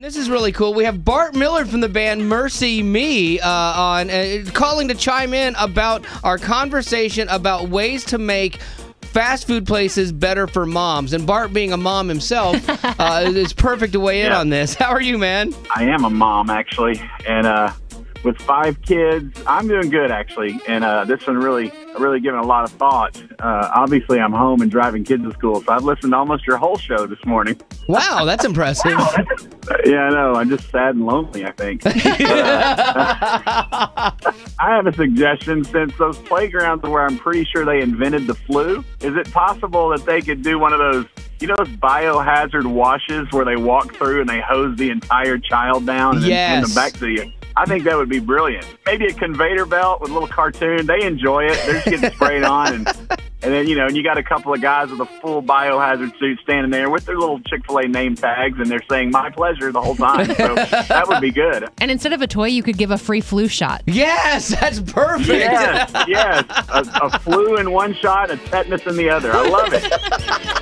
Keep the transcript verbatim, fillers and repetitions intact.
This is really cool. We have Bart Millard from the band Mercy Me uh, on uh, calling to chime in about our conversation about ways to make fast food places better for moms. And Bart, being a mom himself, uh, is perfect to weigh in Yeah. on this. How are you, man? I am a mom, actually, and uh, with five kids, I'm doing good, actually. And uh, this one really, really given a lot of thought. Uh, obviously, I'm home and driving kids to school, so I've listened to almost your whole show this morning. Wow, that's impressive. Uh, yeah, I know. I'm just sad and lonely, I think. But, uh, I have a suggestion. Since those playgrounds are where I'm pretty sure they invented the flu, is it possible that they could do one of those, you know, those biohazard washes where they walk through and they hose the entire child down and Yes. then send them back to you? I think that would be brilliant. Maybe a conveyor belt with a little cartoon. They enjoy it. They're just getting sprayed on. And, and then, you know, and you got a couple of guys with a full biohazard suit standing there with their little Chick-fil-A name tags, and they're saying, "My pleasure," the whole time. So that would be good. And instead of a toy, you could give a free flu shot. Yes, that's perfect. Yes, yes. A, a flu in one shot, a tetanus in the other. I love it.